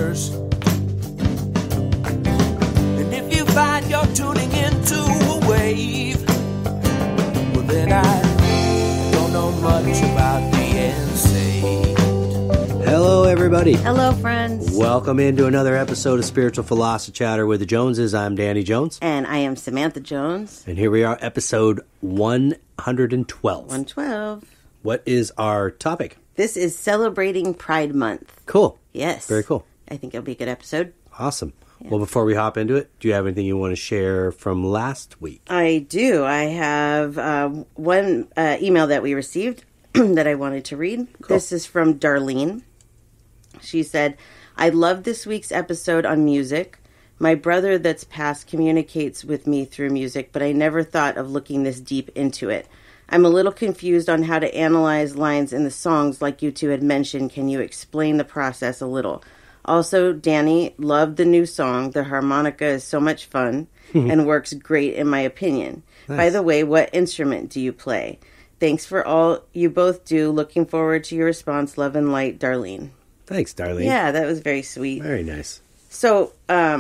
universe. And if you find you're tuning into a wave, well then I don't know much about being saved. Hello, everybody. Hello, friends. Welcome into another episode of Spiritual Philosophy Chatter with the Joneses. I'm Danny Jones. And I am Samantha Jones. And here we are, episode 112. 112. What is our topic? This is celebrating Pride Month. Cool. Yes. Very cool. I think it'll be a good episode. Awesome. Yeah. Well, before we hop into it, do you have anything you want to share from last week? I do. I have one email that we received that I wanted to read. Cool. This is from Darlene. She said, I love this week's episode on music. My brother that's passed communicates with me through music, but I never thought of looking this deep into it. I'm a little confused on how to analyze lines in the songs like you two had mentioned. Can you explain the process a little? Also, Danny, loved the new song. The harmonica is so much fun and works great in my opinion. Nice. By the way, what instrument do you play? Thanks for all you both do. Looking forward to your response. Love and light, Darlene. Thanks, Darlene. Yeah, that was very sweet. Very nice. So,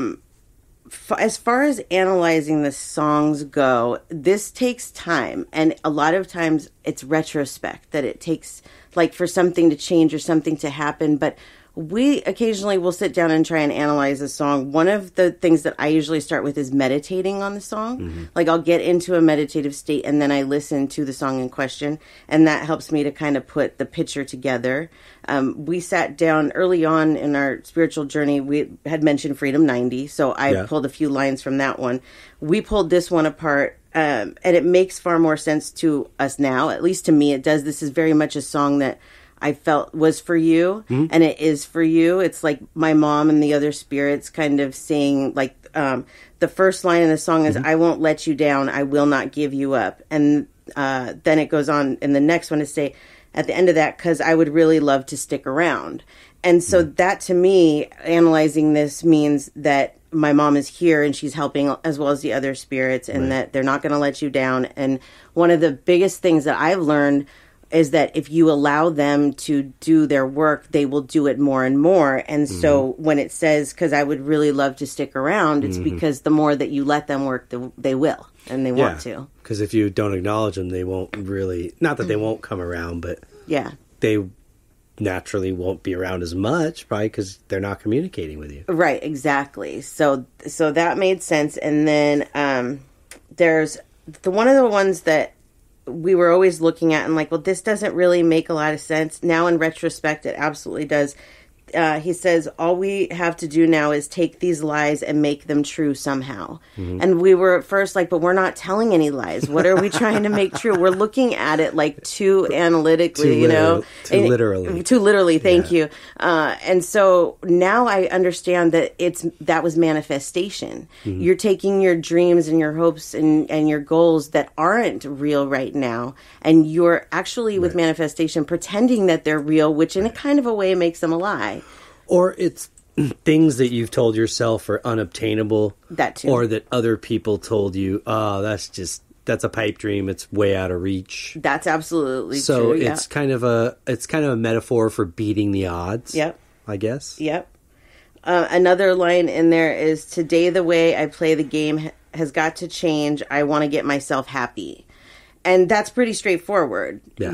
as far as analyzing the songs go, this takes time. And a lot of times it's retrospect that it takes, like, for something to change or something to happen. But we occasionally will sit down and try and analyze a song. One of the things that I usually start with is meditating on the song. Mm-hmm. Like, I'll get into a meditative state and then I listen to the song in question. And that helps me to kind of put the picture together. We sat down early on in our spiritual journey. We had mentioned Freedom 90. So I pulled a few lines from that one. We pulled this one apart. And it makes far more sense to us now. At least to me, it does. This is very much a song that I felt was for you, and it is for you. It's like my mom and the other spirits kind of saying, like, the first line in the song is, I won't let you down, I will not give you up. And then it goes on in the next one to say, at the end of that, because I would really love to stick around. And so that, to me, analyzing this means that my mom is here and she's helping as well as the other spirits, and that they're not going to let you down. And one of the biggest things that I've learned is that if you allow them to do their work, they will do it more and more. And so when it says, because I would really love to stick around, it's because the more that you let them work, they will, and they want to. Because if you don't acknowledge them, they won't really, not that they won't come around, but they naturally won't be around as much, probably because they're not communicating with you. Right, exactly. So that made sense. And then there's one of the ones that we were always looking at and like, well, this doesn't really make a lot of sense. Now in retrospect, it absolutely does. He says, all we have to do now is take these lies and make them true somehow. And we were at first like, but we're not telling any lies. What are we trying to make true? We're looking at it like too analytically, Too literally. Thank you. And so now I understand that that was manifestation. You're taking your dreams and your hopes and your goals that aren't real right now. And you're actually with manifestation pretending that they're real, which in a kind of a way makes them a lie. Or it's things that you've told yourself are unobtainable. That too. Or that other people told you, oh, that's a pipe dream. It's way out of reach. That's absolutely so true. So it's kind of a metaphor for beating the odds. Yep. I guess. Yep. Another line in there is, today the way I play the game has got to change. I want to get myself happy. And that's pretty straightforward. Yeah.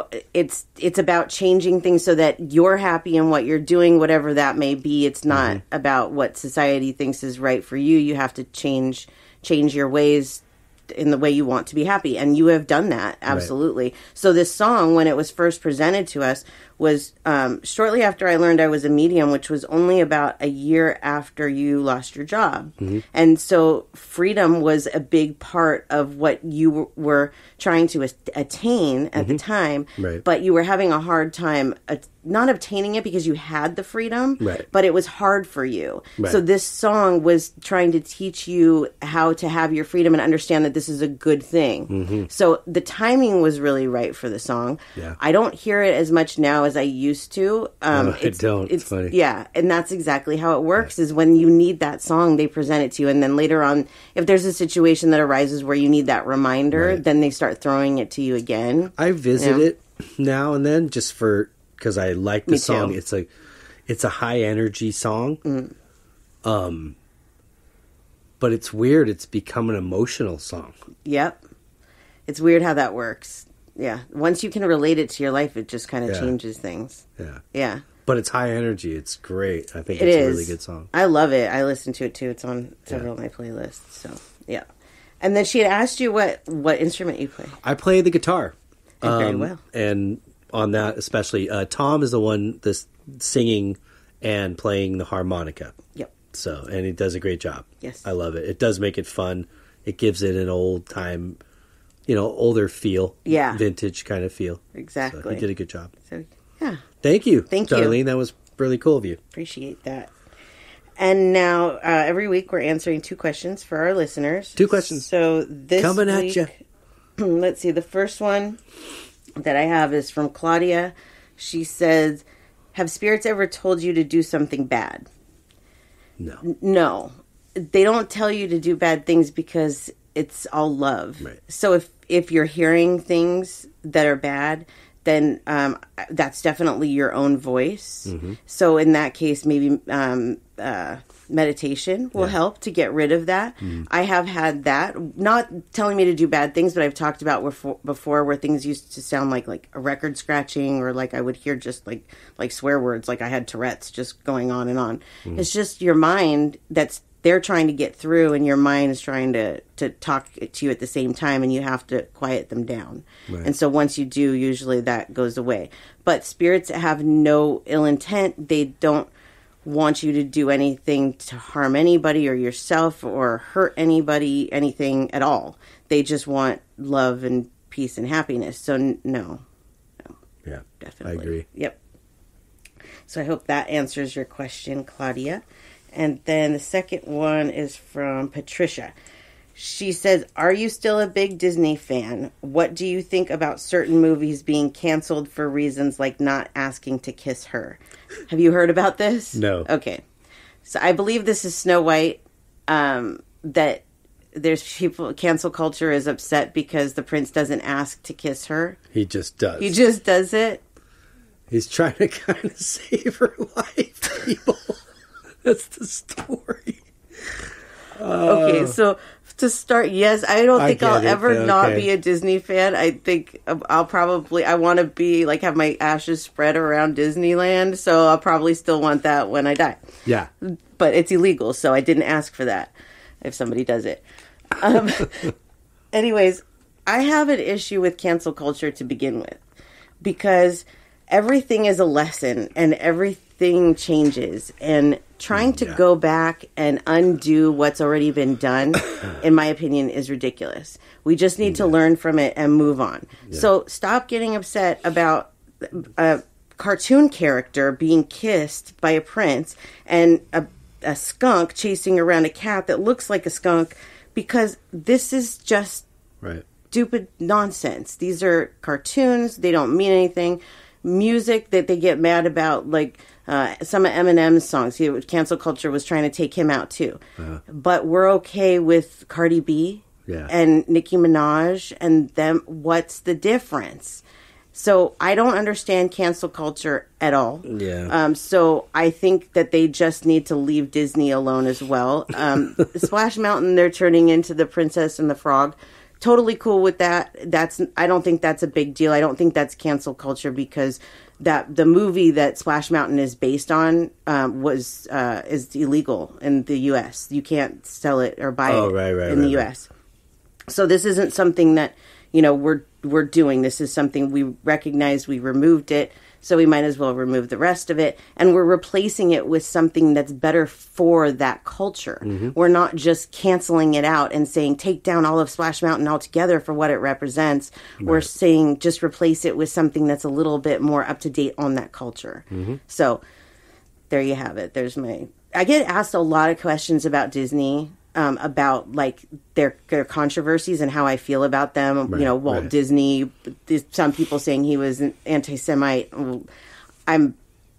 It's about changing things so that you're happy in what you're doing, whatever that may be. It's not about what society thinks is right for you. You have to change your ways in the way you want to be happy. And you have done that. Absolutely. Right. So this song, when it was first presented to us, was shortly after I learned I was a medium, which was only about a year after you lost your job. And so freedom was a big part of what you were trying to attain at the time, but you were having a hard time not obtaining it because you had the freedom, but it was hard for you. So this song was trying to teach you how to have your freedom and understand that this is a good thing. So the timing was really right for the song. I don't hear it as much now as I used to. It's funny. Yeah, and that's exactly how it works, is when you need that song, they present it to you, and then later on, if there's a situation that arises where you need that reminder, then they start throwing it to you again. I visit it now and then just because I like the song. Too. It's like, it's a high energy song. But it's weird. It's become an emotional song. Yep. It's weird how that works. Yeah. Once you can relate it to your life, it just kind of changes things. Yeah. Yeah. But it's high energy. It's great. I think it's a really good song. I love it. I listen to it too. It's on several of my playlists. So, yeah. And then she had asked you what instrument you play. I play the guitar. Very well. And on that especially, Tom is the one that's singing and playing the harmonica. Yep. So, and he does a great job. Yes. I love it. It does make it fun. It gives it an old time, older feel. Yeah. Vintage kind of feel. Exactly. So he did a good job. So, yeah. Thank you. Thank you. Darlene. That was really cool of you. Appreciate that. And now, every week we're answering 2 questions for our listeners. 2 questions. So this Coming week, at you. Let's see. The first one that I have is from Claudia. She says, have spirits ever told you to do something bad? No. No. They don't tell you to do bad things because it's all love. Right. So if you're hearing things that are bad, then that's definitely your own voice. Mm-hmm. So in that case, maybe meditation will help to get rid of that. Mm-hmm. I have had that, not telling me to do bad things, but I've talked about before where things used to sound like a record scratching, or like I would hear just like swear words, like I had Tourette's just going on and on. Mm-hmm. It's just your mind they're trying to get through, and your mind is trying to talk to you at the same time, and you have to quiet them down. Right. And so once you do, usually that goes away. But spirits have no ill intent. They don't want you to do anything to harm anybody or yourself or hurt anybody, anything at all. They just want love and peace and happiness. So no. Yeah, definitely. I agree. Yep. So I hope that answers your question, Claudia. And then the second one is from Patricia. She says, are you still a big Disney fan? What do you think about certain movies being canceled for reasons like not asking to kiss her? Have you heard about this? No. Okay. So I believe this is Snow White, that there's people, cancel culture is upset because the prince doesn't ask to kiss her. He just does. He just does it. He's trying to kind of save her life, people. That's the story. Okay, so to start, yes, I don't think I'll ever not be a Disney fan. I think I want to be have my ashes spread around Disneyland, so I'll probably still want that when I die. Yeah. But it's illegal, so I didn't ask for that if somebody does it. Anyways, I have an issue with cancel culture to begin with, because everything is a lesson and everything changes, and trying to go back and undo what's already been done, in my opinion, is ridiculous. We just need to learn from it and move on. Yeah. So stop getting upset about a cartoon character being kissed by a prince and a skunk chasing around a cat that looks like a skunk, because this is just stupid nonsense. These are cartoons. They don't mean anything. Music that they get mad about, some of Eminem's songs. Cancel culture was trying to take him out too. But we're okay with Cardi B and Nicki Minaj and them. What's the difference? So I don't understand cancel culture at all. Yeah. So I think that they just need to leave Disney alone as well. Splash Mountain, they're turning into The Princess and the Frog. Totally cool with that. I don't think that's a big deal. I don't think that's cancel culture, because the movie that Splash Mountain is based on is illegal in the U.S. You can't sell it or buy it in the U.S. So this isn't something that we're doing. This is something we recognize. We removed it, so we might as well remove the rest of it, and we're replacing it with something that's better for that culture. Mm-hmm. We're not just canceling it out and saying take down all of Splash Mountain altogether for what it represents. Right. We're saying just replace it with something that's a little bit more up to date on that culture. Mm-hmm. So there you have it. I get asked a lot of questions about Disney, about their controversies and how I feel about them. Right, Walt Disney, some people saying he was an anti-Semite. I'm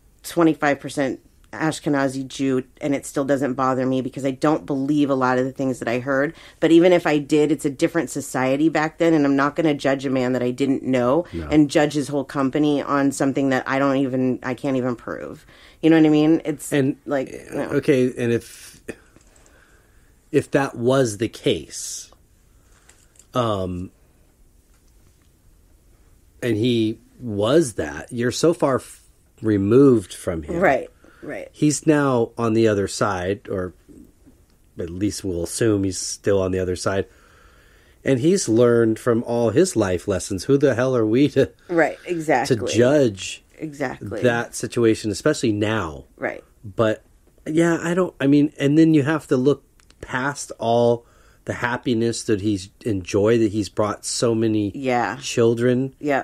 25% Ashkenazi Jew, and it still doesn't bother me because I don't believe a lot of the things that I heard. But even if I did, it's a different society back then, and I'm not going to judge a man that I didn't know and judge his whole company on something that I can't even prove. You know what I mean? It's and like, okay, and if that was the case, and he was that, you're so far removed from him. Right. He's now on the other side, or at least we'll assume he's still on the other side. And he's learned from all his life lessons. Who the hell are we to judge that situation, especially now? Right. But yeah, and then you have to look past all the happiness that he's enjoyed, that he's brought so many children. Yeah.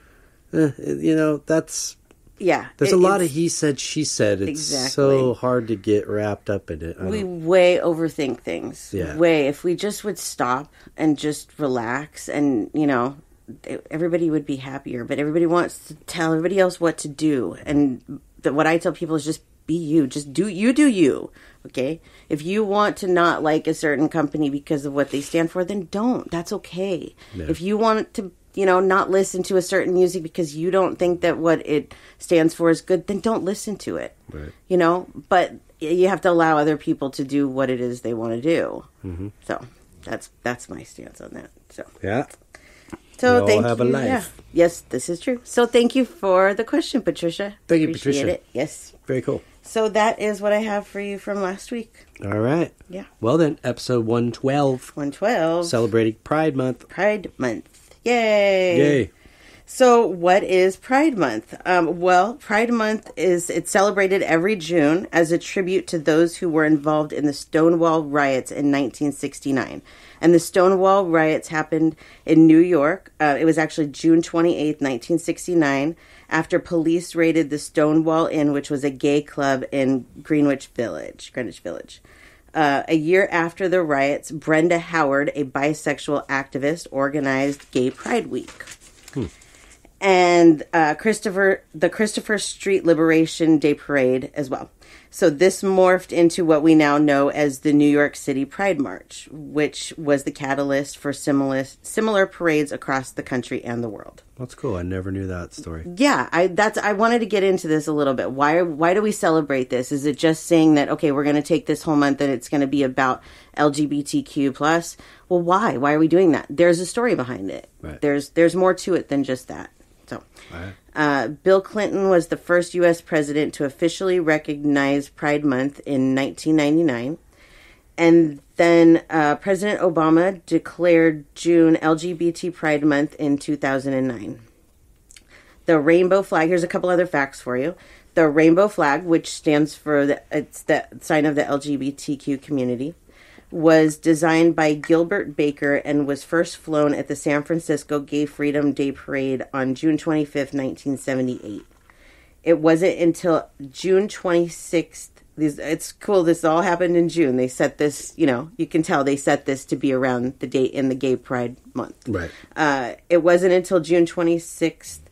That's... Yeah. There's a lot of he said, she said. It's so hard to get wrapped up in it. We way overthink things. Yeah. Way. If we just would stop and just relax and, everybody would be happier. But everybody wants to tell everybody else what to do. And what I tell people is just be you. Just do you. Okay? If you want to not like a certain company because of what they stand for, then don't. That's okay. Yeah. If you want to... not listen to a certain music because you don't think that what it stands for is good, then don't listen to it. Right. But you have to allow other people to do what it is they want to do. Mm-hmm. So that's my stance on that. So yeah. So we all have a life. Yeah. Yes, this is true. So thank you for the question, Patricia. Thank you, Appreciate Patricia. It. Yes. Very cool. So that is what I have for you from last week. All right. Yeah. Well then, episode 112. 112. Celebrating Pride Month. Pride Month. Yay! Yay! So, what is Pride Month? Pride Month it's celebrated every June as a tribute to those who were involved in the Stonewall riots in 1969. And the Stonewall riots happened in New York. It was actually June 28th, 1969, after police raided the Stonewall Inn, which was a gay club in Greenwich Village. A year after the riots, Brenda Howard, a bisexual activist, organized Gay Pride Week. And the Christopher Street Liberation Day Parade as well. So this morphed into what we now know as the New York City Pride March, which was the catalyst for similar parades across the country and the world. That's cool. I never knew that story. Yeah, I wanted to get into this a little bit. Why do we celebrate this? Is it just saying that, okay, we're going to take this whole month and it's going to be about LGBTQ plus? Well, why? Why are we doing that? There's a story behind it. Right. There's more to it than just that. So, Bill Clinton was the first U.S. president to officially recognize Pride Month in 1999. And then President Obama declared June LGBT Pride Month in 2009. The rainbow flag, here's a couple other facts for you. The rainbow flag, which stands for, it's the sign of the LGBTQ community, was designed by Gilbert Baker and was first flown at the San Francisco Gay Freedom Day Parade on June 25th, 1978. It wasn't until June 26th. It's cool. This all happened in June. They set this, you can tell they set this to be around the date in the Gay Pride Month. Right. It wasn't until June 26th,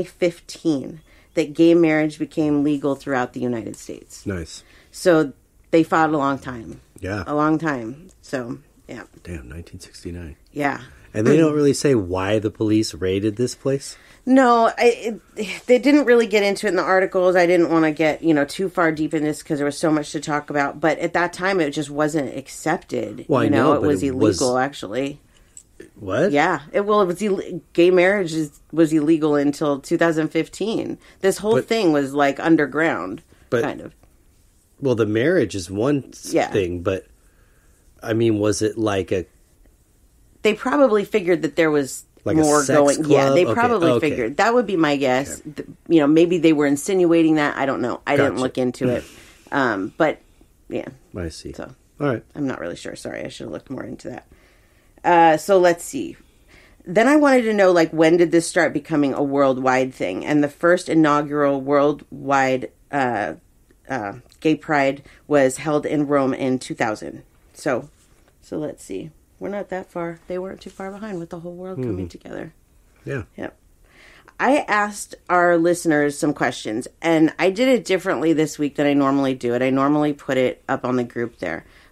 2015, that gay marriage became legal throughout the United States. Nice. So they fought a long time. Yeah. A long time. So, yeah. Damn, 1969. Yeah. And they don't really say why the police raided this place? No, they didn't really get into it in the articles. I didn't want to get, too far deep in this because there was so much to talk about. But at that time, it just wasn't accepted. Well, I know, it was illegal, actually. What? Yeah. Gay marriage was illegal until 2015. This whole thing was like underground, kind of. Well, the marriage is one thing, but I mean, was it like a... They probably figured that there was like more a sex going. club? Yeah, they probably figured. That would be my guess. Okay. Maybe they were insinuating that. I don't know. I didn't look into it. But yeah. I see. So, all right. I'm not really sure. Sorry, I should have looked more into that. So let's see. Then I wanted to know, when did this start becoming a worldwide thing? And the first inaugural worldwide Gay Pride was held in Rome in 2000. So let's see. We're not that far. They weren't too far behind with the whole world coming together. Yeah. Yep. I asked our listeners some questions, and I did it differently this week than I normally do it. I normally put it up on the group there.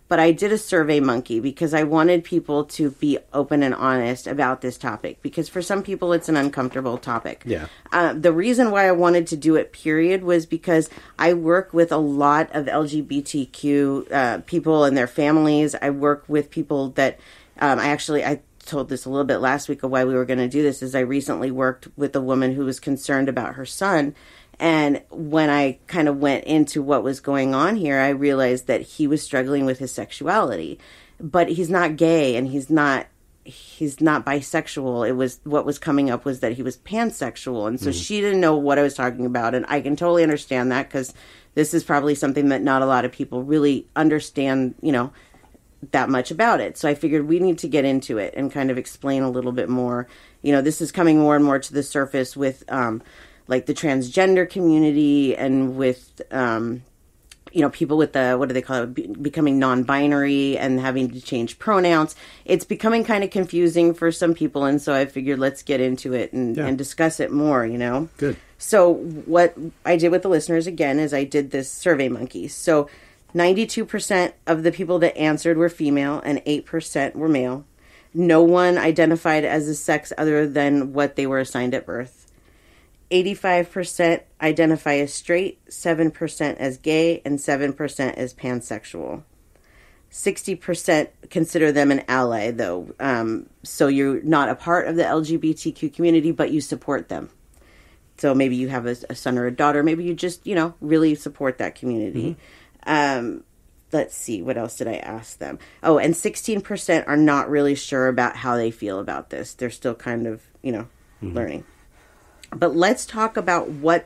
but I did a Survey Monkey because I wanted people to be open and honest about this topic, because for some people it's an uncomfortable topic. Yeah. The reason why I wanted to do it, period, was because I work with a lot of LGBTQ people and their families. I work with people that I told this a little bit last week of why we were going to do this, is I recently worked with a woman who was concerned about her son. And when I kind of went into what was going on here, I realized that he was struggling with his sexuality, but he's not gay and he's not bisexual. It was, what was coming up was that he was pansexual. And so she didn't know what I was talking about. And I can totally understand that, because this is probably something that not a lot of people really understand, that much about it. So I figured we need to get into it and kind of explain a little bit more. This is coming more and more to the surface with, like the transgender community, and with, people with the, what do they call it, becoming non-binary and having to change pronouns. It's becoming kind of confusing for some people. And so I figured let's get into it and discuss it more, Good. So what I did with the listeners, again, is I did this Survey Monkey. So 92% of the people that answered were female and 8% were male. No one identified as a sex other than what they were assigned at birth. 85% identify as straight, 7% as gay, and 7% as pansexual. 60% consider them an ally, though. So you're not a part of the LGBTQ community, but you support them. So maybe you have a son or a daughter. Maybe you just, really support that community. Let's see, what else did I ask them? Oh, and 16% are not really sure about how they feel about this. They're still kind of, learning. But let's talk about what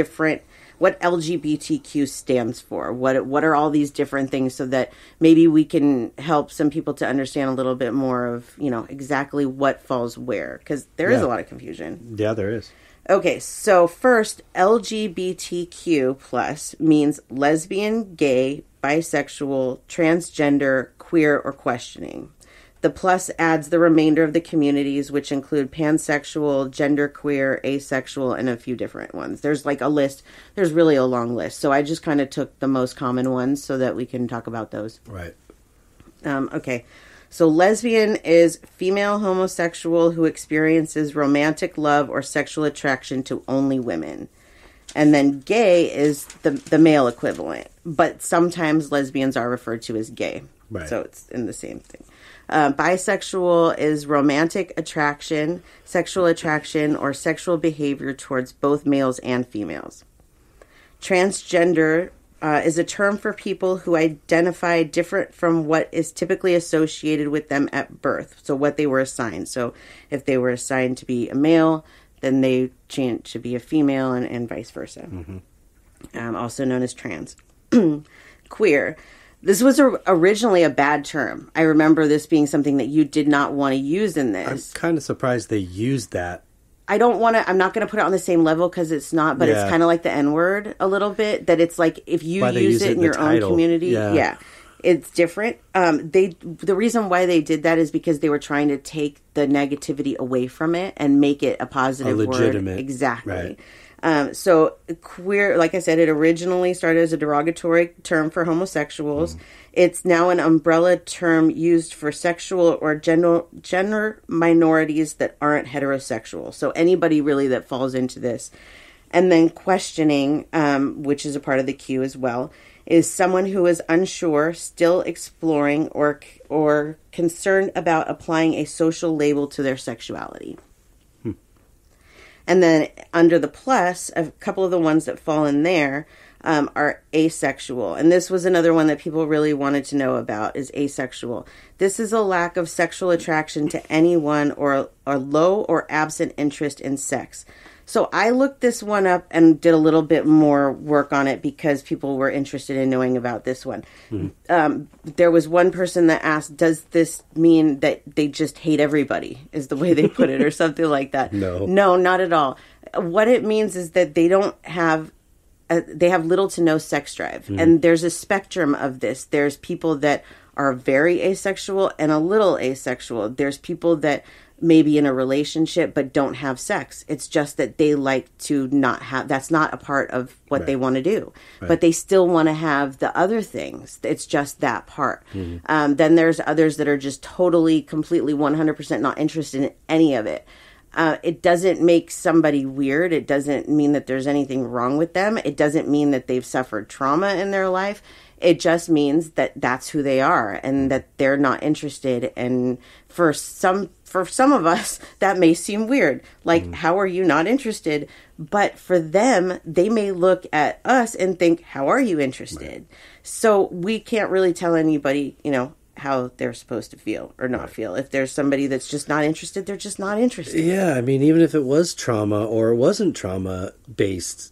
LGBTQ stands for. What are all these different things, so that maybe we can help some people to understand a little bit more of, exactly what falls where, because there is a lot of confusion. Yeah, there is. Okay, so first, LGBTQ plus means lesbian, gay, bisexual, transgender, queer, or questioning. The plus adds the remainder of the communities, which include pansexual, genderqueer, asexual, and a few different ones. There's like a list. There's really a long list. So I just kind of took the most common ones so that we can talk about those. Right. Okay. So lesbian is female homosexual who experiences romantic love or sexual attraction to only women. And then gay is the male equivalent. But sometimes lesbians are referred to as gay. Right. So it's in the same thing. Bisexual is romantic attraction, sexual attraction, or sexual behavior towards both males and females. Transgender is a term for people who identify different from what is typically associated with them at birth. So what they were assigned. So if they were assigned to be a male, then they change to be a female, and vice versa. Also known as trans. Queer. This was originally a bad term. I remember this being something that you did not want to use in this. I'm kind of surprised they used that. I'm not going to put it on the same level, because it's not, but it's kind of like the N-word a little bit, that it's like if you use it in your own community, it's different. The reason why they did that is because they were trying to take the negativity away from it and make it a positive legitimate word. Exactly. Right. So queer, like I said, it originally started as a derogatory term for homosexuals. It's now an umbrella term used for sexual or gender minorities that aren't heterosexual. So anybody really that falls into this. And then questioning, which is a part of the Q as well, is someone who is unsure, still exploring, or concerned about applying a social label to their sexuality. And then under the plus, a couple of the ones that fall in there are asexual. And this was another one that people really wanted to know about, is asexual. This is a lack of sexual attraction to anyone, or a low or absent interest in sex. So I looked this one up and did a little bit more work on it because people were interested in knowing about this one. There was one person that asked, does this mean that they just hate everybody, is the way they put it, or something like that? No, not at all. What it means is that they don't have, they have little to no sex drive. And there's a spectrum of this. There's people that are very asexual and a little asexual. There's people that maybe in a relationship but don't have sex. It's just that they like to not have, that's not a part of what they want to do. Right. But they still want to have the other things. It's just that part. Mm-hmm. Then there's others that are just totally, completely, 100% not interested in any of it. It doesn't make somebody weird. It doesn't mean that there's anything wrong with them. It doesn't mean that they've suffered trauma in their life. It just means that that's who they are and that they're not interested. And for some of us, that may seem weird. Like, how are you not interested? But for them, they may look at us and think, how are you interested? Right. So we can't really tell anybody, how they're supposed to feel or not feel. If there's somebody that's just not interested, they're just not interested. Yeah, I mean, even if it was trauma or it wasn't trauma-based,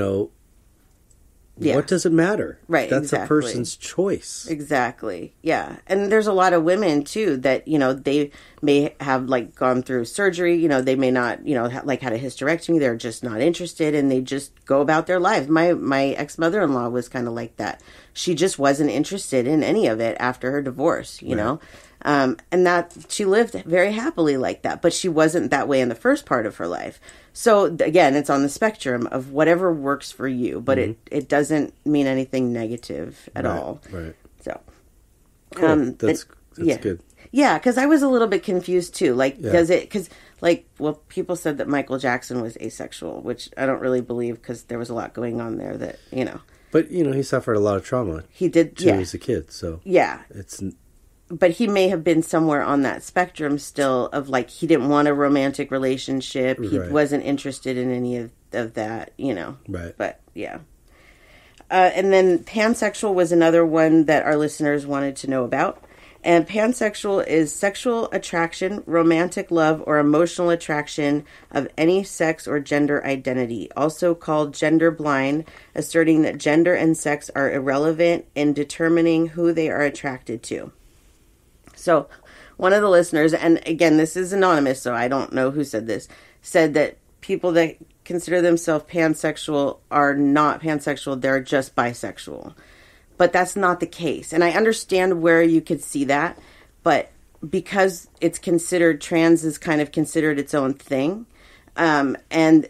what does it matter? Right, That's a person's choice. Exactly, yeah. And there's a lot of women, too, that, they may have, gone through surgery. They may not, had a hysterectomy. They're just not interested, and they just go about their lives. My ex-mother-in-law was kind of like that. She just wasn't interested in any of it after her divorce, you know? And that she lived very happily like that, but she wasn't that way in the first part of her life. So again, it's on the spectrum of whatever works for you, but it doesn't mean anything negative at all. Right. So, cool. That's good. Yeah, because I was a little bit confused too. Does it? Because people said that Michael Jackson was asexual, which I don't really believe because there was a lot going on there that But he suffered a lot of trauma. He did too as a kid. So it's. But he may have been somewhere on that spectrum still of he didn't want a romantic relationship. He wasn't interested in any of that, Right. But yeah. And then pansexual was another one that our listeners wanted to know about. And pansexual is sexual attraction, romantic love, or emotional attraction of any sex or gender identity, also called gender blind, asserting that gender and sex are irrelevant in determining who they are attracted to. So one of the listeners, and again, this is anonymous, so I don't know who said this, said that people that consider themselves pansexual are not pansexual, they're just bisexual. But that's not the case. And I understand where you could see that, but because it's considered, trans is kind of considered its own thing, and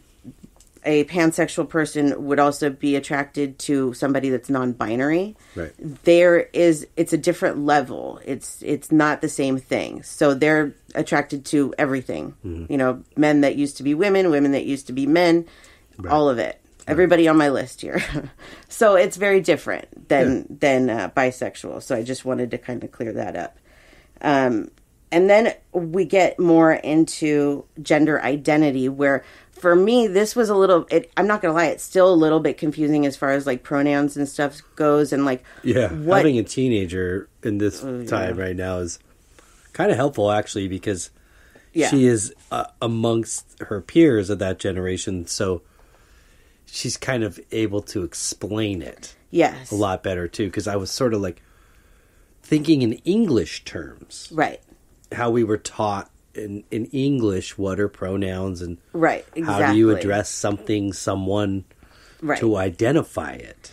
a pansexual person would also be attracted to somebody that's non-binary. Right. It's a different level. It's not the same thing. So they're attracted to everything. Mm-hmm. Men that used to be women that used to be men, all of it. Everybody on my list here. So it's very different than bisexual. So I just wanted to kind of clear that up. And then we get more into gender identity, where for me, this was a little, I'm not going to lie, it's still a little bit confusing as far as pronouns and stuff goes. And having a teenager in this time right now is kind of helpful, actually, because she is amongst her peers of that generation. So she's kind of able to explain it a lot better, too, because I was sort of thinking in English terms. Right. How we were taught in English, what are pronouns and exactly. How do you address something, someone to identify it?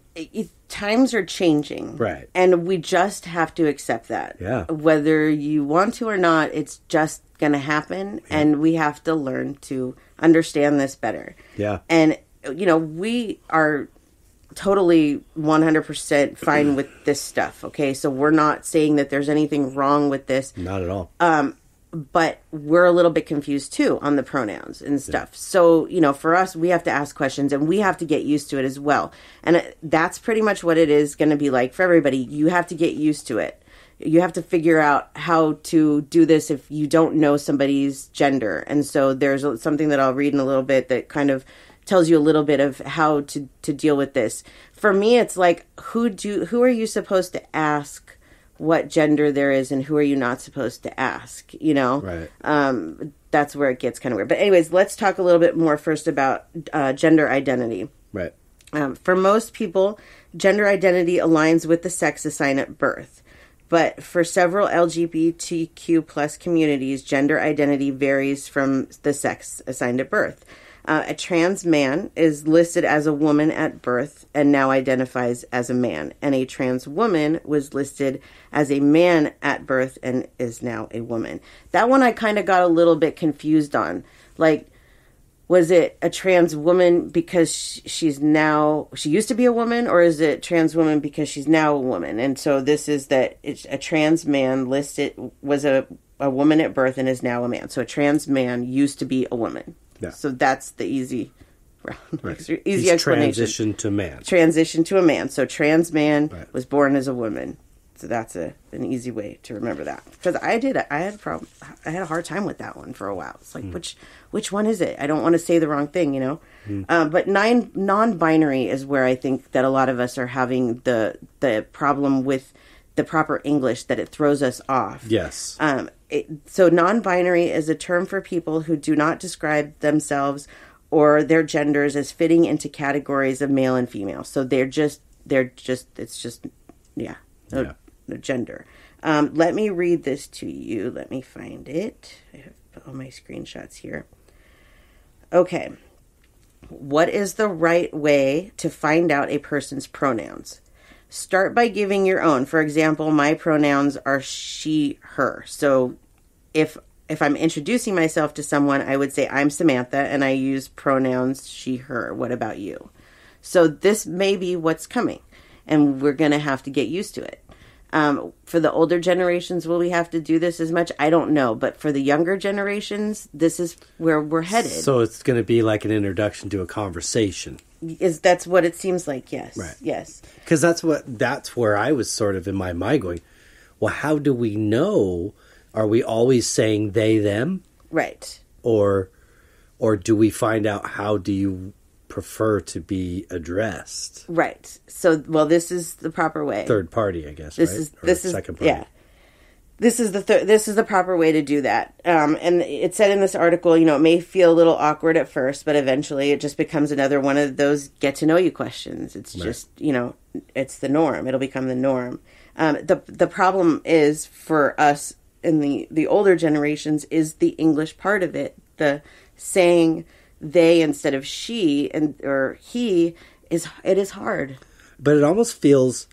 Times are changing. Right. And we just have to accept that. Yeah. Whether you want to or not, it's just going to happen. Yeah. And we have to learn to understand this better. Yeah. And, we are totally 100% fine with this stuff. Okay. So we're not saying that there's anything wrong with this. Not at all. But we're a little bit confused too on the pronouns and stuff. Yeah. So, for us, we have to ask questions and we have to get used to it as well. And that's pretty much what it is going to be like for everybody. You have to get used to it. You have to figure out how to do this if you don't know somebody's gender. And so there's something that I'll read in a little bit that kind of tells you a little bit of how to deal with this. For me, it's who are you supposed to ask what gender there is and who are you not supposed to ask, Right. That's where it gets kind of weird. But anyways, let's talk a little bit more first about gender identity. Right. For most people, gender identity aligns with the sex assigned at birth. But for several LGBTQ plus communities, gender identity varies from the sex assigned at birth. A trans man is listed as a woman at birth and now identifies as a man. And a trans woman was listed as a man at birth and is now a woman. That one I kind of got a little bit confused on. Like, was it a trans woman because she used to be a woman, or is it trans woman because she's now a woman? And so this is that it's a trans man listed was a woman at birth and is now a man. So a trans man used to be a woman. Yeah. So that's the easy explanation. Transition to man. Transition to a man. So trans man was born as a woman. So that's an easy way to remember that. Because I had a problem. I had a hard time with that one for a while. It's like, which one is it? I don't want to say the wrong thing, you know? But non-binary is where I think that a lot of us are having the problem with the proper English, that it throws us off. Yes. So non-binary is a term for people who do not describe themselves or their genders as fitting into categories of male and female. So no gender. Let me read this to you. Let me find it. I have all my screenshots here. Okay. What is the right way to find out a person's pronouns? Start by giving your own. For example, my pronouns are she, her. So if I'm introducing myself to someone, I would say I'm Samantha and I use pronouns she, her. What about you? So this may be what's coming, and we're going to have to get used to it. For the older generations, will we have to do this as much? I don't know. But for the younger generations, this is where we're headed. So it's going to be like an introduction to a conversation. That's what it seems like, yes. Right. Yes. Because that's where I was sort of in my mind going, well, how do we know? Are we always saying they, them? Right. Or do we find out how do you prefer to be addressed? Right. So, well, this is the proper way. Third party, I guess, this right? Is, this is second party. Yeah. This is the proper way to do that. And it said in this article, it may feel a little awkward at first, but eventually it just becomes another one of those get to know you questions. It's just, it's the norm. It'll become the norm. The problem is for us in the older generations is the English part of it. The saying they instead of she or he is hard. But it almost feels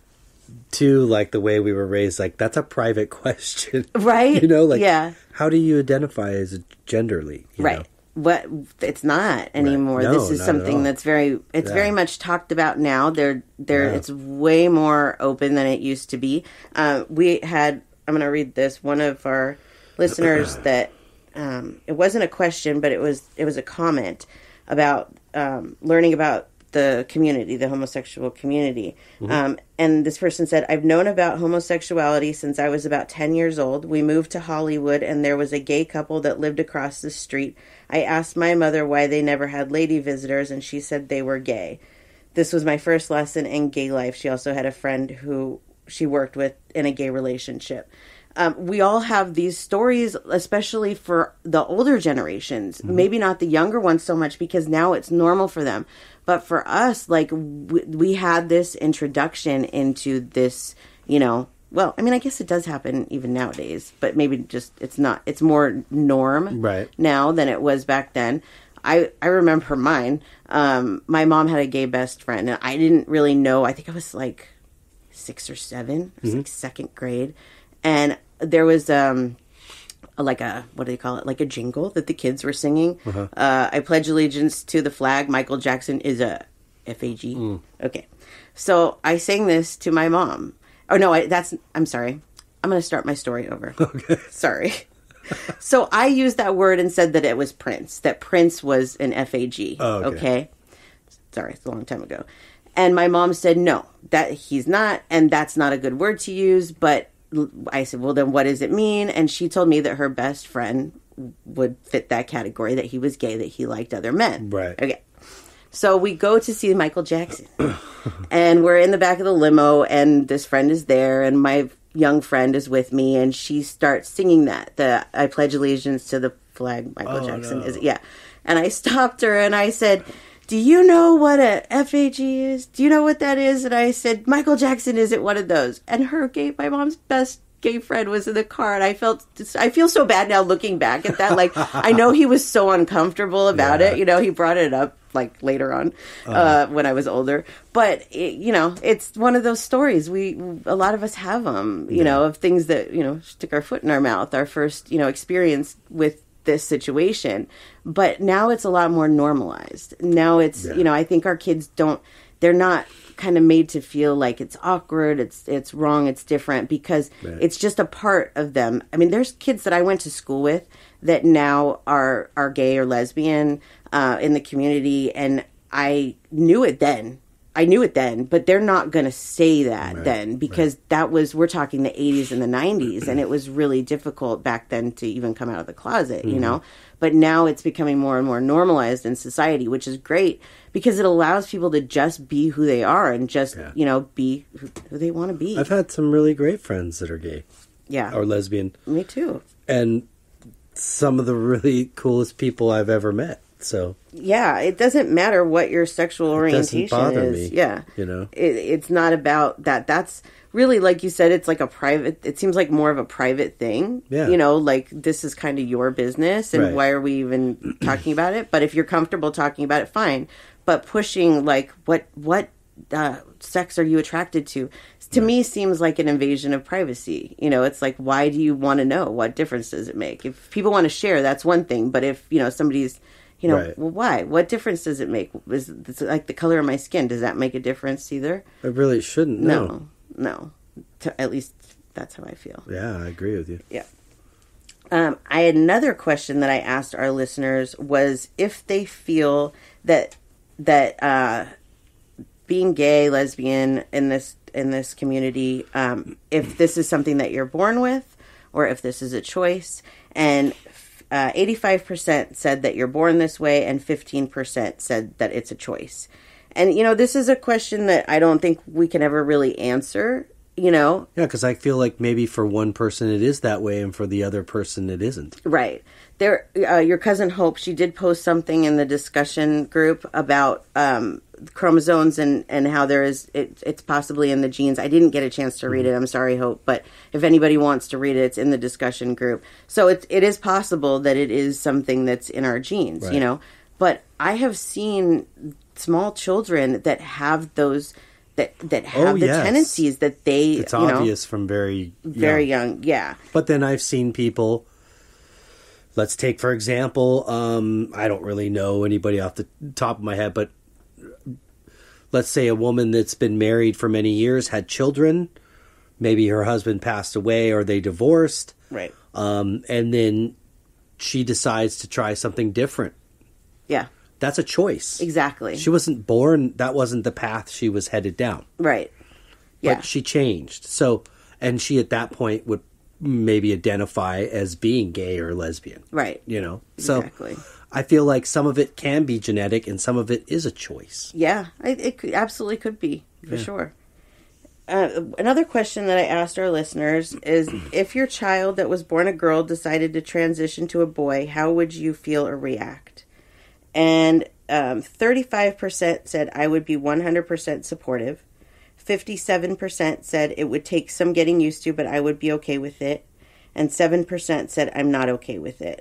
too like the way we were raised, like that's a private question. Right. How do you identify as genderly? Right. What it's not anymore. Right. No, this is something that's very much talked about now. It's way more open than it used to be. I'm going to read this. One of our listeners that it wasn't a question, but it was a comment about learning about the community, the homosexual community. Mm-hmm. And this person said, I've known about homosexuality since I was about 10 years old. We moved to Hollywood and there was a gay couple that lived across the street. I asked my mother why they never had lady visitors and she said they were gay. This was my first lesson in gay life. She also had a friend who she worked with in a gay relationship. We all have these stories, especially for the older generations. Mm-hmm. Maybe not the younger ones so much because now it's normal for them. But for us, like, we had this introduction into this, well, I mean, I guess it does happen even nowadays, but maybe just it's more norm now than it was back then. I remember mine. My mom had a gay best friend, and I didn't really know. I think I was like 6 or 7. It was like second grade. And there was like a, what do they call it? Like a jingle that the kids were singing. Uh-huh. I pledge allegiance to the flag. Michael Jackson is a F-A-G. Mm. Okay. So I sang this to my mom. Oh, no, I'm sorry. I'm going to start my story over. Okay. Sorry. So I used that word and said that it was Prince, that Prince was an F-A-G. Oh, okay. Sorry, it's a long time ago. And my mom said, no, that he's not, and that's not a good word to use, but I said, well, then what does it mean? And she told me that her best friend would fit that category, that he was gay, that he liked other men. Right. Okay. So we go to see Michael Jackson. And we're in the back of the limo, and this friend is there, and my young friend is with me, and she starts singing that I pledge allegiance to the flag, Michael Jackson is. Yeah. And I stopped her, and I said, do you know what a F-A-G is? Do you know what that is? And I said, Michael Jackson isn't one of those. And my mom's best gay friend was in the car, and I feel so bad now looking back at that. Like, I know he was so uncomfortable about it. You know, he brought it up like later on when I was older. But it's one of those stories. A lot of us have them. You know, of things that stick our foot in our mouth. Our first experience with this situation. But now it's a lot more normalized. Now it's I think our kids they're not kind of made to feel like it's awkward, it's wrong, it's different, because it's just a part of them. I mean, there's kids that I went to school with that now are gay or lesbian in the community, and I knew it then, but they're not going to say that then, because we're talking the 80s and the 90s, and it was really difficult back then to even come out of the closet, but now it's becoming more and more normalized in society, which is great, because it allows people to just be who they are and just, be who they want to be. I've had some really great friends that are gay. Yeah. Or lesbian. Me too. And some of the really coolest people I've ever met. So yeah, it doesn't matter what your sexual orientation is. Doesn't bother me, yeah, it's not about that. That's really, like you said, it's like a private. It seems like more of a private thing. Yeah, like this is kind of your business, and why are we even talking about it? But if you're comfortable talking about it, fine. But pushing like what sex are you attracted to me seems like an invasion of privacy. It's like, why do you want to know? What difference does it make? If people want to share, that's one thing. But if somebody's well, why? What difference does it make? Is it like the color of my skin? Does that make a difference either? It really shouldn't. No. At least that's how I feel. Yeah, I agree with you. Yeah. I had another question that I asked our listeners was if they feel that being gay, lesbian in this community, if this is something that you're born with, or if this is a choice, and 85% said that you're born this way, and 15% said that it's a choice. And, this is a question that I don't think we can ever really answer, Yeah, because I feel like maybe for one person it is that way, and for the other person it isn't. Right. Your cousin Hope, she did post something in the discussion group about chromosomes and how it's possibly in the genes. I didn't get a chance to read it. I'm sorry, Hope, but if anybody wants to read it, it's in the discussion group. So it is possible that it is something that's in our genes, But I have seen small children that have those that have tendencies that it's obvious from very young. Yeah. But then I've seen people. Let's take, for example, I don't really know anybody off the top of my head, but let's say a woman that's been married for many years, had children, maybe her husband passed away or they divorced. Right. And then she decides to try something different. Yeah. That's a choice. Exactly. She wasn't born, that wasn't the path she was headed down. Right. Yeah. But she changed. So, and she at that point would maybe identify as being gay or lesbian. Right. Exactly. So I feel like some of it can be genetic and some of it is a choice. Yeah, it absolutely could be, for sure. Another question that I asked our listeners is, if your child that was born a girl decided to transition to a boy, how would you feel or react? And 35% said I would be 100% supportive. 57% said it would take some getting used to, but I would be okay with it. And 7% said I'm not okay with it.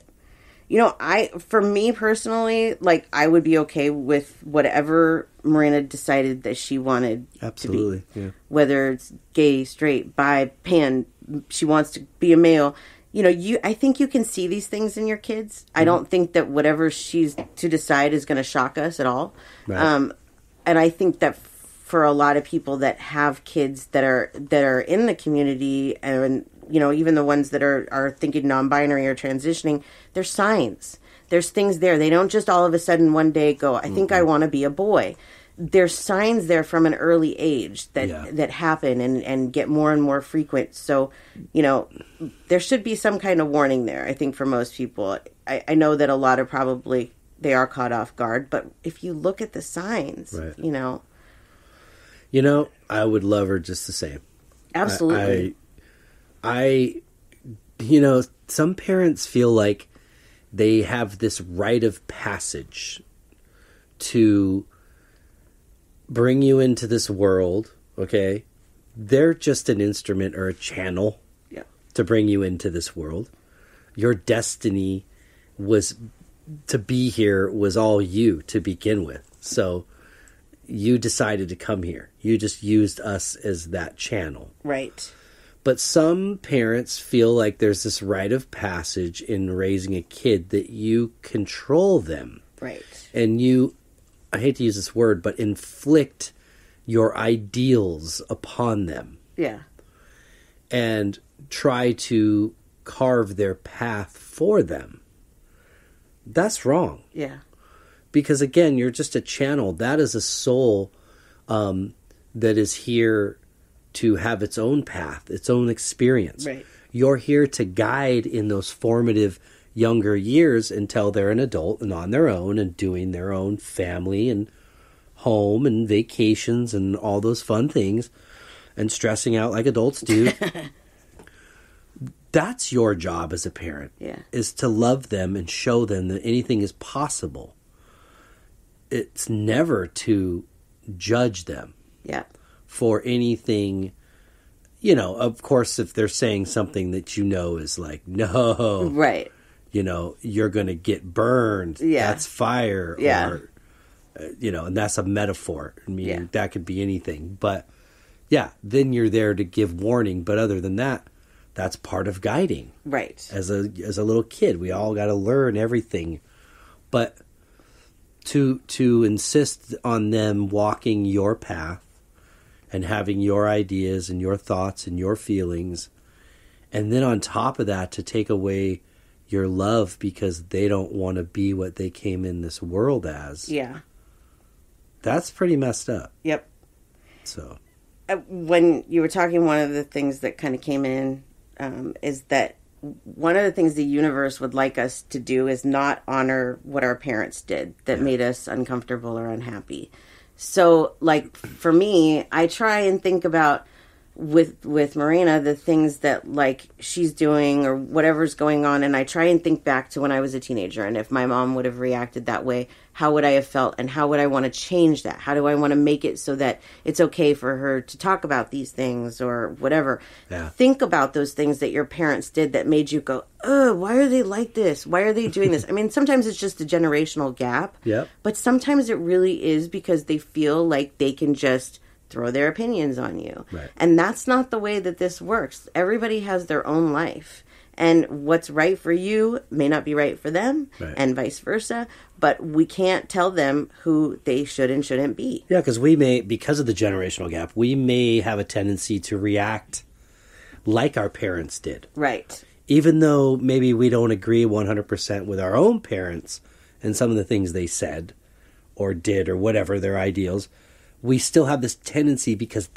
For me personally, like, I would be okay with whatever Marina decided that she wanted Absolutely, to be. Yeah. Whether it's gay, straight, bi, pan, she wants to be a male. I think you can see these things in your kids. I don't think that whatever she's to decide is going to shock us at all. Right. And I think that for a lot of people that have kids that are in the community, and even the ones that are thinking non-binary or transitioning, there's signs. There's things there. They don't just all of a sudden one day go, I think I want to be a boy. There's signs there from an early age that happen and get more and more frequent. So, there should be some kind of warning there, I think, for most people. I know that a lot of probably they are caught off guard, but if you look at the signs, right. I would love her just the same. Absolutely. Some parents feel like they have this rite of passage to bring you into this world, okay? They're just an instrument or a channel. Yeah. to bring you into this world. Your destiny was to be here, was all you to begin with. So you decided to come here. You just used us as that channel. Right. But some parents feel like there's this rite of passage in raising a kid that you control them. Right. And you, I hate to use this word, but inflict your ideals upon them. Yeah. And try to carve their path for them. That's wrong. Yeah. Because again, you're just a channel. That is a soul that is here to have its own path, its own experience. Right. You're here to guide in those formative younger years until they're an adult and on their own and doing their own family and home and vacations and all those fun things and stressing out like adults do. That's your job as a parent, is to love them and show them that anything is possible. It's never to judge them for anything. You know, of course, if they're saying something that you know is like, no, right? You know, you're going to get burned. Yeah. That's fire. Yeah. Or, you know, and that's a metaphor. I mean, that could be anything. But, yeah, then you're there to give warning. But other than that, that's part of guiding. Right. As a little kid, we all got to learn everything. But to insist on them walking your path and having your ideas and your thoughts and your feelings, and then on top of that, to take away your love because they don't want to be what they came in this world as. Yeah. That's pretty messed up. Yep. So. When you were talking, one of the things that kind of came in is that one of the things the universe would like us to do is not honor what our parents did that made us uncomfortable or unhappy. So, like, for me, I try and think about with Marina, the things that, like, she's doing or whatever's going on, and I try and think back to when I was a teenager, and if my mom would have reacted that way, how would I have felt, and how would I want to change that? How do I want to make it so that it's okay for her to talk about these things or whatever? Yeah. Think about those things that your parents did that made you go, oh, why are they like this? Why are they doing this? I mean, sometimes it's just a generational gap, but sometimes it really is because they feel like they can just throw their opinions on you. Right. And that's not the way that this works. Everybody has their own life. And what's right for you may not be right for them, and vice versa. But we can't tell them who they should and shouldn't be. Yeah, because because of the generational gap, we may have a tendency to react like our parents did. Right. Even though maybe we don't agree 100% with our own parents and some of the things they said or did or whatever their ideals, we still have this tendency because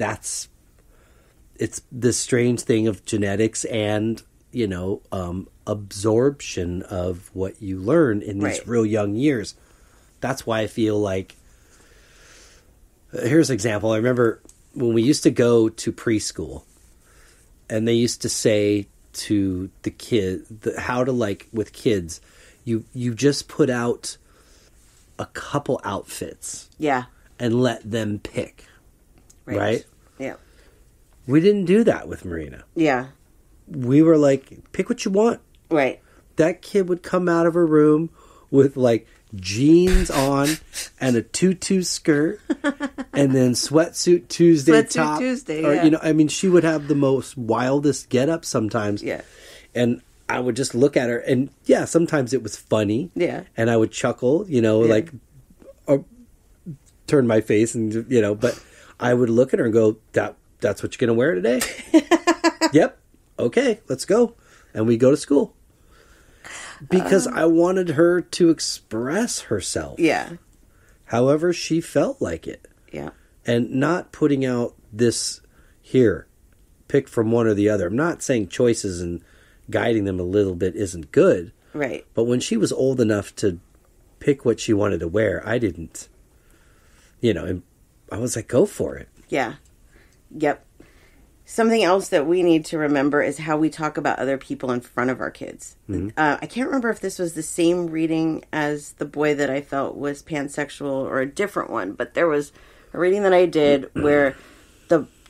it's this strange thing of genetics and, you know, absorption of what you learn in these real young years. That's why I feel like, here's an example. I remember when we used to go to preschool and they used to say to the kid, how to, like, with kids, you just put out a couple outfits. Yeah. And let them pick. Right? Yeah. We didn't do that with Marina. Yeah. We were like, pick what you want. Right. That kid would come out of her room with, like, jeans on and a tutu skirt and then sweatsuit Tuesday top. Tuesday, or, you know, I mean, she would have the most wildest get-up sometimes. Yeah. And I would just look at her and, yeah, sometimes it was funny. Yeah. And I would chuckle, you know, like, or turn my face and, you know, but I would look at her and go, that's what you're going to wear today? Yep. Okay, let's go. And we go to school. Because I wanted her to express herself. Yeah. However she felt like it. Yeah. And not putting out this, here, pick from one or the other. I'm not saying choices and guiding them a little bit isn't good. Right. But when she was old enough to pick what she wanted to wear, I didn't. You know, and I was like, go for it. Yeah. Yep. Something else that we need to remember is how we talk about other people in front of our kids. Mm-hmm. I can't remember if this was the same reading as the boy that I felt was pansexual or a different one, but there was a reading that I did where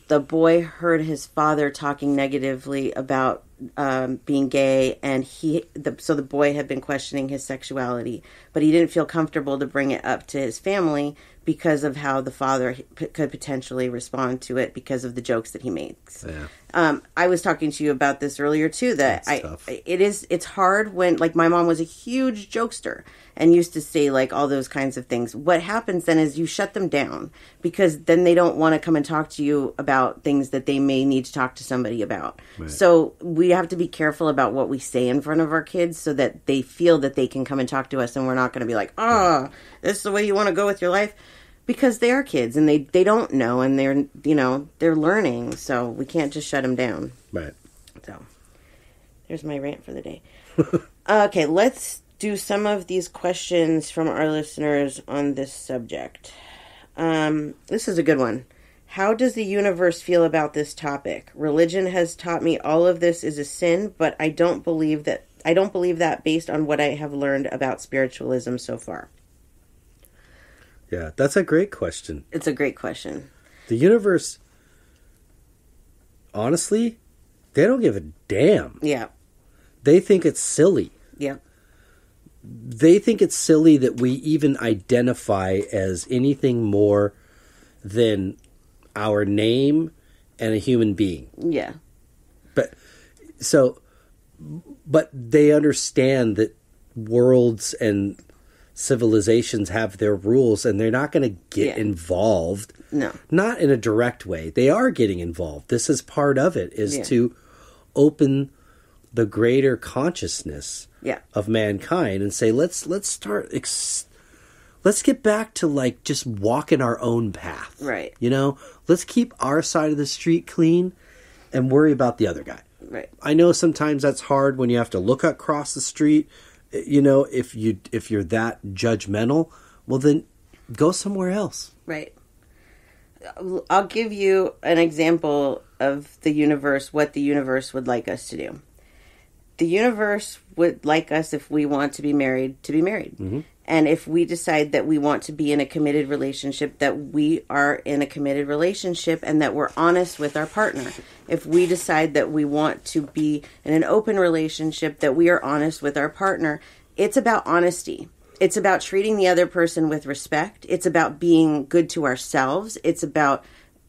the boy heard his father talking negatively about being gay, and so the boy had been questioning his sexuality, but he didn't feel comfortable to bring it up to his family because of how the father could potentially respond to it because of the jokes that he makes. Yeah. I was talking to you about this earlier too, that it's hard when, like, my mom was a huge jokester and used to say like all those kinds of things. What happens then is you shut them down, because then they don't want to come and talk to you about things that they may need to talk to somebody about. Right. So we have to be careful about what we say in front of our kids so that they feel that they can come and talk to us, and we're not going to be like, this is the way you want to go with your life. Because they are kids and they don't know, and they're learning, so we can't just shut them down. Right. So there's my rant for the day. Okay, let's do some of these questions from our listeners on this subject. This is a good one. How does the universe feel about this topic? Religion has taught me all of this is a sin, but I don't believe that based on what I have learned about spiritualism so far. Yeah, that's a great question. It's a great question. The universe, honestly, they don't give a damn. Yeah. They think it's silly. Yeah. They think it's silly that we even identify as anything more than our name and a human being. Yeah. But they understand that worlds and civilizations have their rules, and they're not going to get involved. No. Not in a direct way. They are getting involved. This is part of it, is to open the greater consciousness of mankind and say, let's start, let's get back to like just walking our own path. Right. Let's keep our side of the street clean and worry about the other guy. Right. I know sometimes that's hard when you have to look across the street. If you're that judgmental, well then go somewhere else. Right. I'll give you an example of the universe, what the universe would like us to do. The universe would like us, if we want to be married, to be married. Mm-hmm. And if we decide that we want to be in a committed relationship, that we are in a committed relationship and that we're honest with our partner. If we decide that we want to be in an open relationship, that we are honest with our partner. It's about honesty. It's about treating the other person with respect. It's about being good to ourselves. It's about,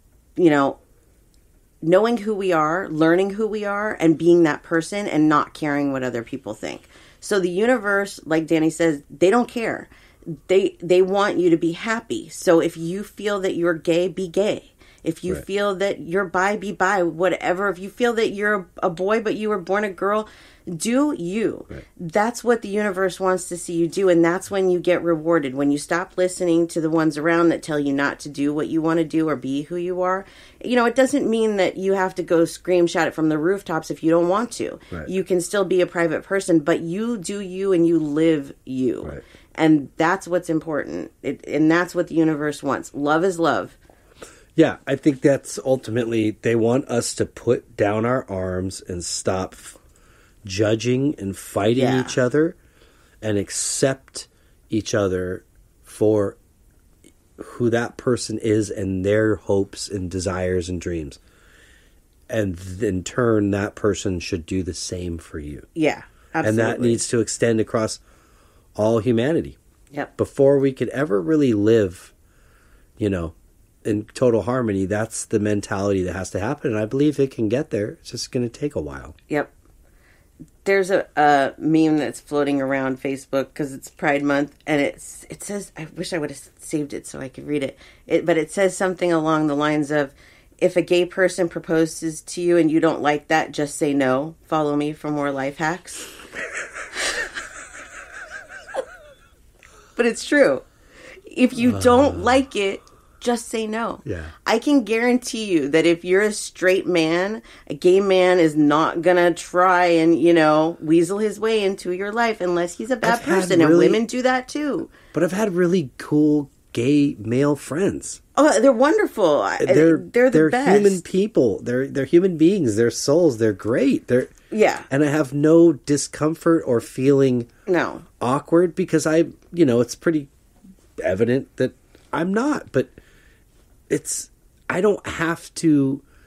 knowing who we are, learning who we are, and being that person and not caring what other people think. So the universe, like Danny says, they don't care. They want you to be happy. So if you feel that you're gay, be gay. If you feel that you're bi, be bi, whatever. If you feel that you're a boy but you were born a girl, do you. Right. That's what the universe wants to see you do, and that's when you get rewarded. When you stop listening to the ones around that tell you not to do what you want to do or be who you are. It doesn't mean that you have to go scream, shout it from the rooftops if you don't want to. Right. You can still be a private person, but you do you and you live you. Right. And that's what's important. And that's what the universe wants. Love is love. Yeah, I think that's ultimately, they want us to put down our arms and stop judging and fighting each other and accept each other for who that person is and their hopes and desires and dreams. And in turn, that person should do the same for you. Yeah, absolutely. And that needs to extend across all humanity. Yep. Before we could ever really live, in total harmony, that's the mentality that has to happen. And I believe it can get there. It's just going to take a while. Yep. There's a meme that's floating around Facebook because it's Pride Month, and it says, I wish I would have saved it so I could read it. But it says something along the lines of, if a gay person proposes to you and you don't like that, just say no. Follow me for more life hacks. But it's true. If you don't like it, just say no. Yeah. I can guarantee you that if you're a straight man, a gay man is not going to try and, weasel his way into your life unless he's a bad person. And women do that too. But I've had really cool gay male friends. Oh, they're wonderful. They're the best. They're human people. They're human beings. They're souls. They're great. And I have no discomfort or feeling awkward because it's pretty evident that I'm not. But I don't have to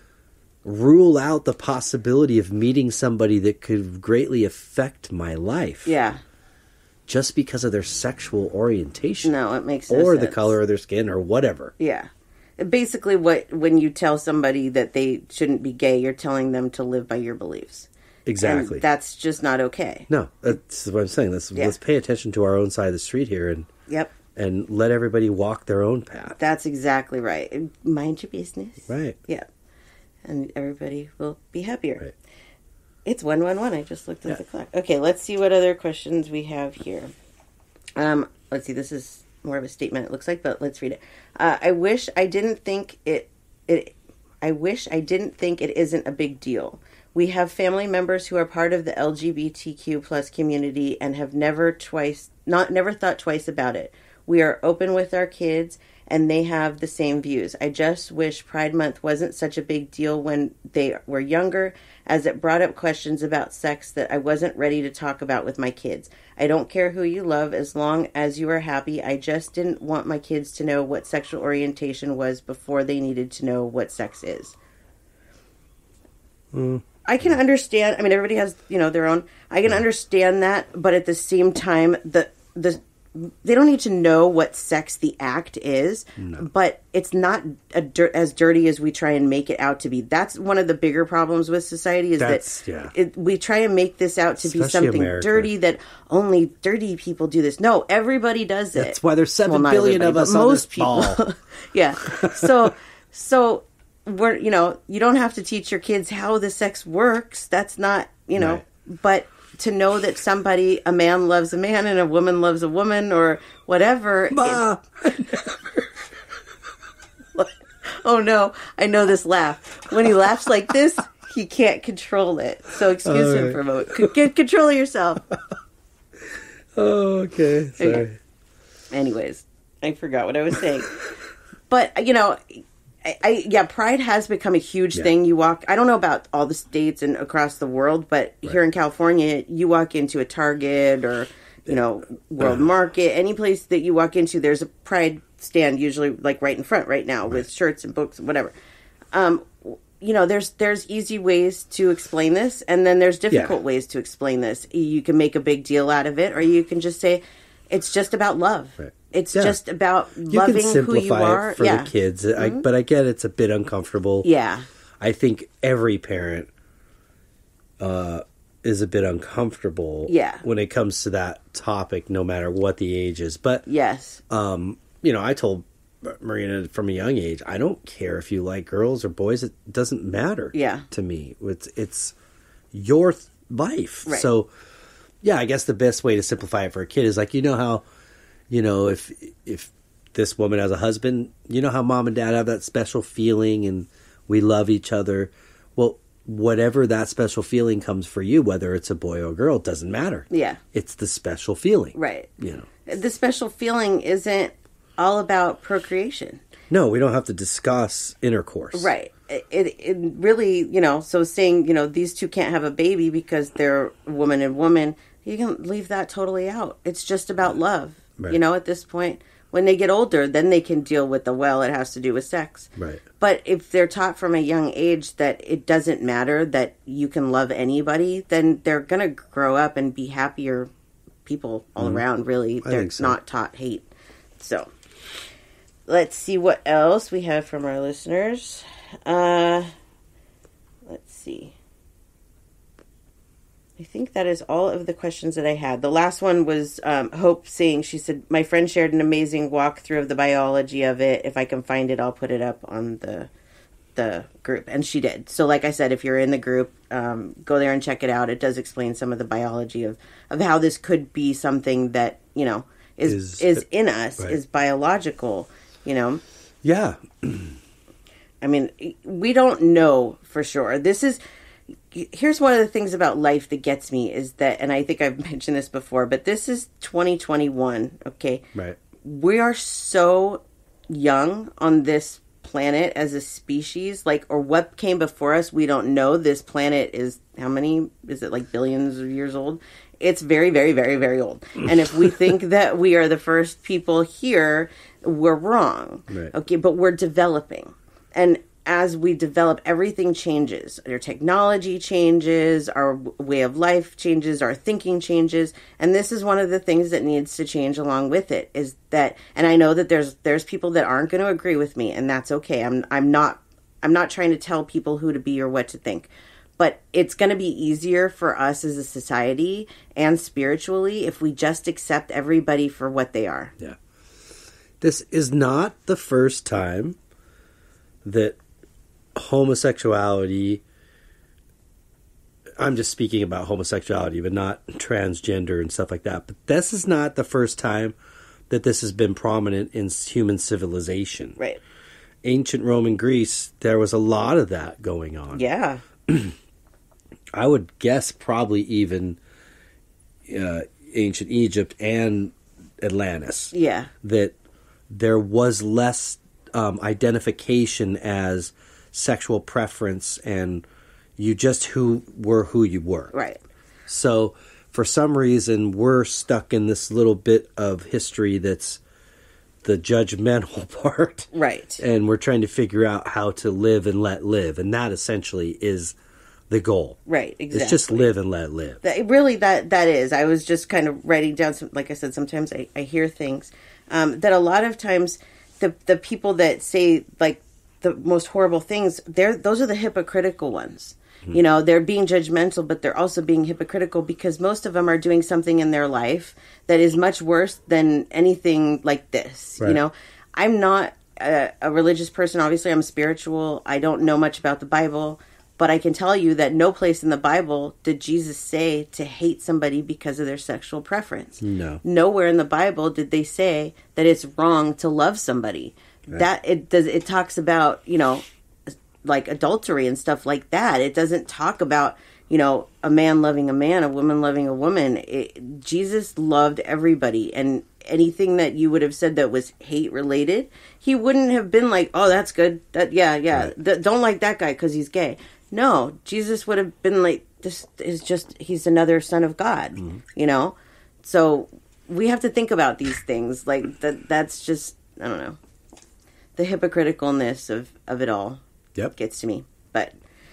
rule out the possibility of meeting somebody that could greatly affect my life. Yeah. Just because of their sexual orientation. No, it makes no or sense. the color of their skin or whatever. Yeah. Basically, when you tell somebody that they shouldn't be gay, you're telling them to live by your beliefs. Exactly. And that's just not okay. No, that's what I'm saying. Let's pay attention to our own side of the street here and and let everybody walk their own path. That's exactly right. Mind your business. Right. Yeah. And everybody will be happier. Right. It's 1:11. I just looked at the clock. Okay, let's see what other questions we have here. Let's see. This is more of a statement, it looks like, but let's read it. I wish I didn't think it isn't a big deal. We have family members who are part of the LGBTQ plus community and have never thought twice about it. We are open with our kids and they have the same views. I just wish Pride Month wasn't such a big deal when they were younger, as it brought up questions about sex that I wasn't ready to talk about with my kids. I don't care who you love as long as you are happy. I just didn't want my kids to know what sexual orientation was before they needed to know what sex is. I can understand. I mean, everybody has, their own. I can understand that, but at the same time, they don't need to know what sex the act is, but it's not as dirty as we try and make it out to be. That's one of the bigger problems with society is we try and make this out to be something dirty, that only dirty people do this. No, everybody does it. That's why there's 7 billion of us on this ball. Yeah. So we're, you don't have to teach your kids how the sex works. That's not, but to know that a man loves a man and a woman loves a woman or whatever. Oh no, I know this laugh. When he laughs like this, he can't control it. So excuse him for a moment. Get control of yourself. Oh, okay. Sorry. Okay. Anyways, I forgot what I was saying. But, Pride has become a huge thing. You walk, I don't know about all the states and across the world, but here in California, you walk into a Target or, World Market, any place that you walk into, there's a Pride stand usually like right in front right now with shirts and books and whatever. There's easy ways to explain this, and then there's difficult ways to explain this. You can make a big deal out of it, or you can just say, it's just about love. Right. It's just about loving who you are. It for the kids, but I get it's a bit uncomfortable. Yeah. I think every parent is a bit uncomfortable when it comes to that topic, no matter what the age is. But yes, I told Marina from a young age, I don't care if you like girls or boys. It doesn't matter to me. It's your life. Right. So, I guess the best way to simplify it for a kid is like, how... if this woman has a husband, how mom and dad have that special feeling and we love each other. Well, whatever that special feeling comes for you, whether it's a boy or a girl, it doesn't matter. Yeah. It's the special feeling. Right. The special feeling isn't all about procreation. No, we don't have to discuss intercourse. Right. It really, so saying, these two can't have a baby because they're woman and woman, you can leave that totally out. It's just about love. Right. At this point, when they get older, then they can deal with it has to do with sex. Right. But if they're taught from a young age that it doesn't matter, that you can love anybody, then they're going to grow up and be happier people all around, really. They're not taught hate. So, let's see what else we have from our listeners. Let's see. I think that is all of the questions that I had. The last one was Hope saying, she said, my friend shared an amazing walkthrough of the biology of it. If I can find it, I'll put it up on the group. And she did. So like I said, if you're in the group, go there and check it out. It does explain some of the biology of how this could be something that, is in us, is biological, Yeah. I mean, we don't know for sure. Here's one of the things about life that gets me is that, and I think I've mentioned this before, but this is 2021, okay? Right. We are so young on this planet as a species, or what came before us, we don't know. This planet is, how many, is it like billions of years old? It's very, very, very, very old. And if we think that we are the first people here, we're wrong. Right. Okay, but we're developing. And as we develop, everything changes. Our technology changes, our way of life changes, our thinking changes, and this is one of the things that needs to change along with it. Is that, and I know that there's people that aren't going to agree with me, and that's okay. I'm not trying to tell people who to be or what to think, but it's going to be easier for us as a society and spiritually if we just accept everybody for what they are. Yeah, this is not the first time that homosexuality, I'm just speaking about homosexuality, but not transgender and stuff like that. But this is not the first time that this has been prominent in human civilization. Right. Ancient Roman Greece, there was a lot of that going on. Yeah. I would guess probably even ancient Egypt and Atlantis. Yeah. That there was less identification as sexual preference, and you just who you were. Right. So for some reason we're stuck in this little bit of history that's the judgmental part. Right. And we're trying to figure out how to live and let live, and that essentially is the goal. Right, exactly. It's just live and let live. That is. I was just kind of writing down some, like I said, sometimes I hear things that a lot of times the people that say like the most horrible things, those are the hypocritical ones. You know, they're being judgmental, but they're also being hypocritical because most of them are doing something in their life that is much worse than anything like this. Right. You know, I'm not a religious person. Obviously, I'm spiritual. I don't know much about the Bible, but I can tell you that no place in the Bible did Jesus say to hate somebody because of their sexual preference. No. Nowhere in the Bible did they say that it's wrong to love somebody. Right. That it talks about, you know, like adultery and stuff like that. It doesn't talk about, you know, a man loving a man, a woman loving a woman. Jesus loved everybody, and anything that you would have said that was hate related, he wouldn't have been like, oh, that's good. Right. Don't like that guy because he's gay. No, Jesus would have been like, this is just, he's another son of God, you know? So we have to think about these things. Like, that's just, I don't know. The hypocriticalness of it all gets to me. But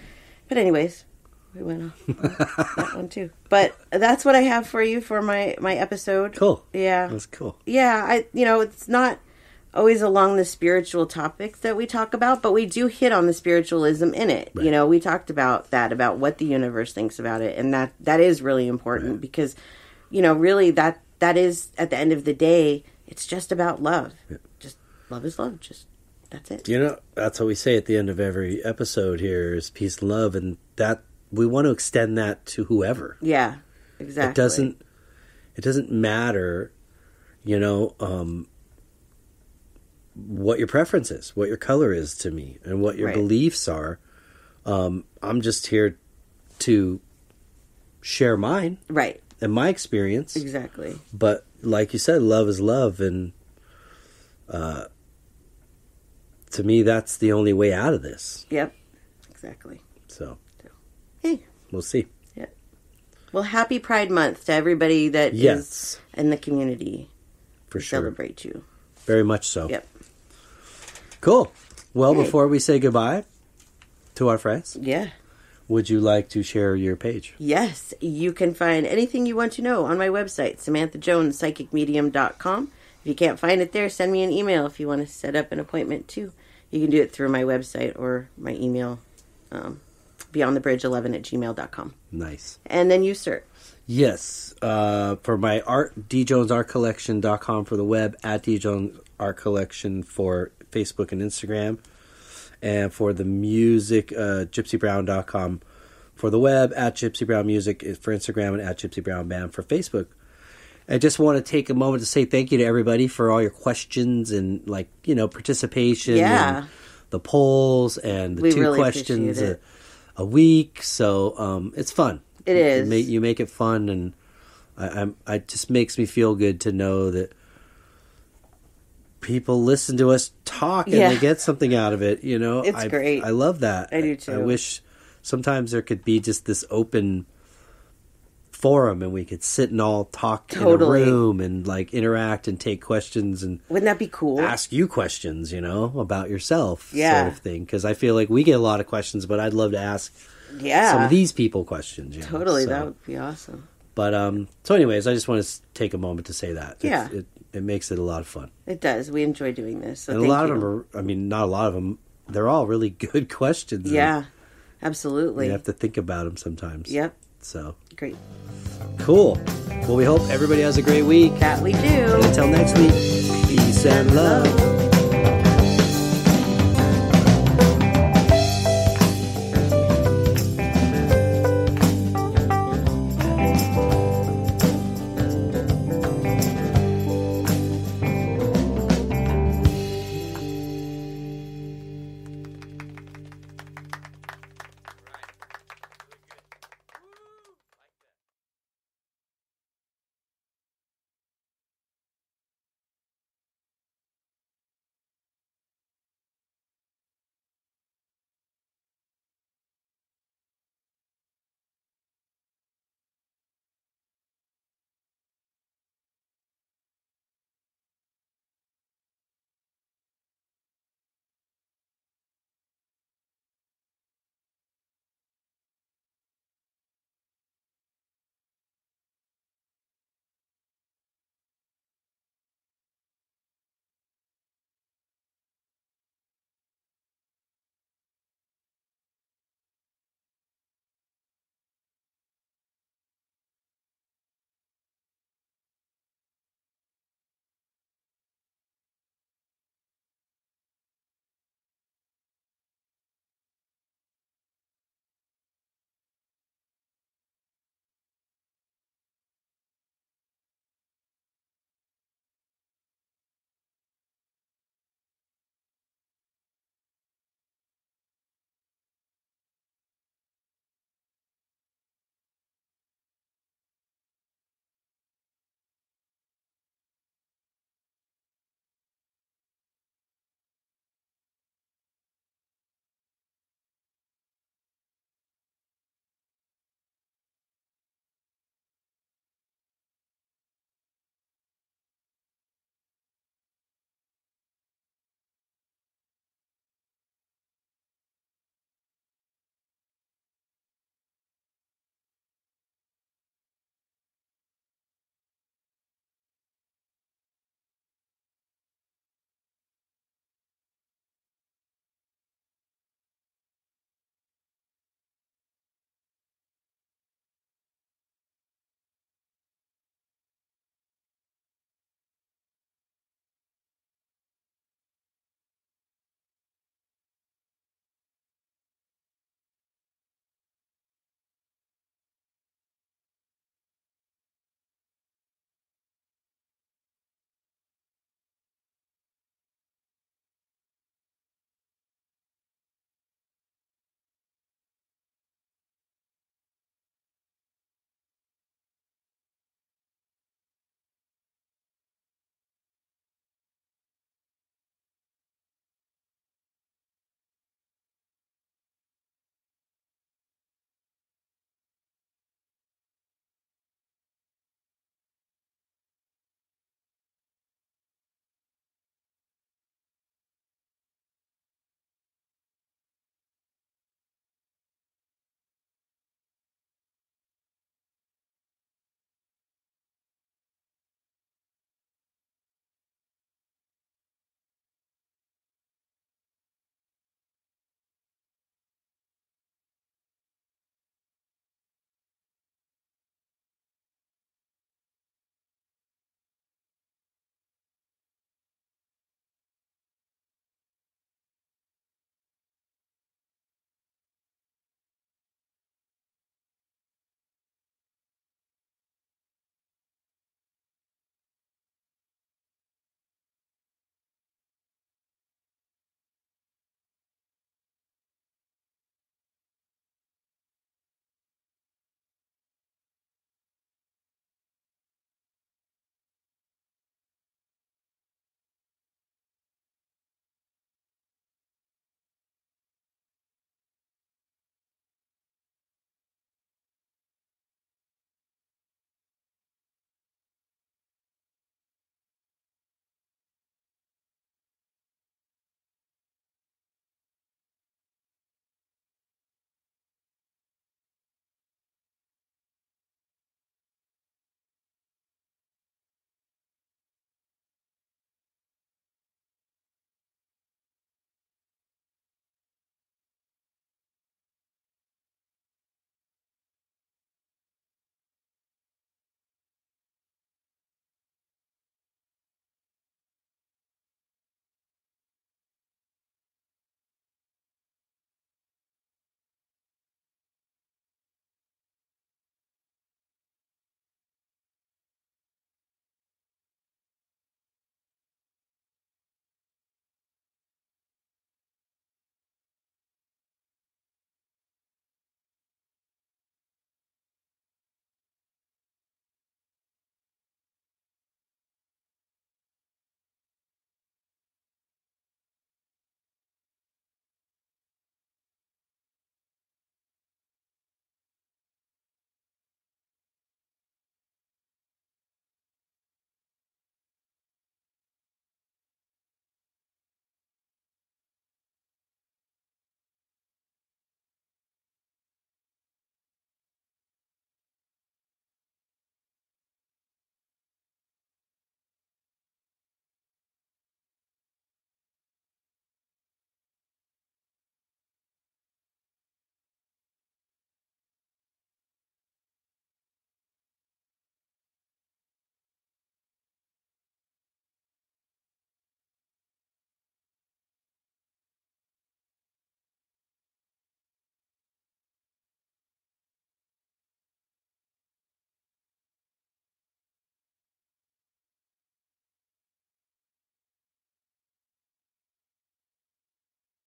anyways, we went off on that one too. But that's what I have for you for my episode. Cool. Yeah. That's cool. Yeah, it's not always along the spiritual topics that we talk about, but we do hit on the spiritualism in it. Right. You know, we talked about that, about what the universe thinks about it, and that is really important because, you know, really that is, at the end of the day, it's just about love. Yeah. Just love is love. Just that's it. You know, that's what we say at the end of every episode here is peace and love, and that we want to extend that to whoever. Yeah, exactly. It doesn't matter, you know, what your preference is, what your color is to me, and what your beliefs are. I'm just here to share mine. Right. And my experience. Exactly. But like you said, love is love, and to me, that's the only way out of this. Yep. Exactly. So. Hey. We'll see. Yeah. Well, happy Pride Month to everybody that is in the community. For sure. Celebrate you. Very much so. Yep. Cool. Well, before we say goodbye to our friends. Yeah. Would you like to share your page? Yes. You can find anything you want to know on my website, SamanthaJonesPsychicMedium.com. If you can't find it there, send me an email if you want to set up an appointment too. You can do it through my website or my email, beyondthebridge11@gmail.com. Nice. And then you, sir. Yes. For my art, djonesartcollection.com for the web, at djonesartcollection for Facebook and Instagram. And for the music, gypsybrown.com for the web, at gypsybrownmusic for Instagram, and at gypsybrownband for Facebook. I just want to take a moment to say thank you to everybody for all your questions and, like, you know, participation. Yeah. And the polls and the two questions a week. So it's fun. It is. You make it fun, and it just makes me feel good to know that people listen to us talk and they get something out of it. You know, it's great. I love that. I do too. I wish sometimes there could be just this open forum and we could sit and all talk in a room and like interact and take questions and wouldn't that be cool? Ask you questions, about yourself, sort of thing. Because I feel like we get a lot of questions, but I'd love to ask some of these people questions. Totally, that would be awesome. But so, anyways, I just want to take a moment to say that. Yeah, it makes it a lot of fun. It does. We enjoy doing this. So and a lot of them are. I mean, not a lot of them. They're all really good questions. Yeah, absolutely. You have to think about them sometimes. Yep. So great. Cool. Well, we hope everybody has a great week. That we do. And until next week, peace and love.